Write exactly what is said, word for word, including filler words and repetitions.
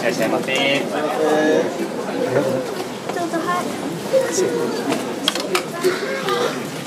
らっしゃいませ。 どうぞ、はい。